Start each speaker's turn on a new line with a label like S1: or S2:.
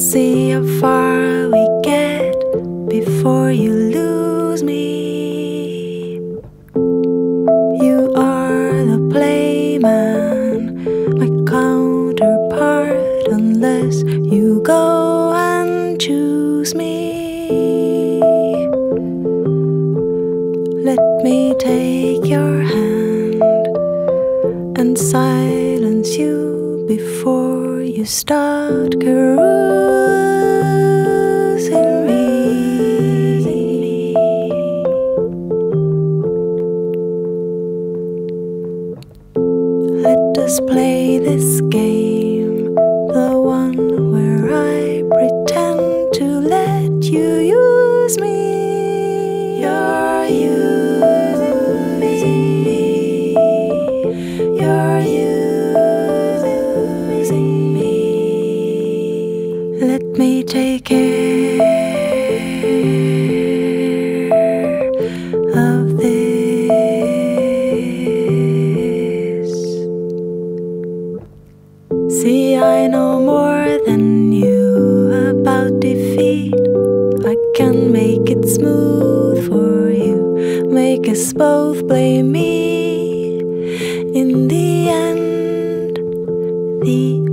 S1: see how far we get before you lose me. You are the playman, my counterpart, unless you go and choose me. Let me take your hand and silence you before you start carousing me. Let us play this game, the one where I pretend to let you use me. You're using me. You're using me. Let me take care of this. See, I know more than you about defeat. I can make it smooth for you, make us both blame me. In the end, the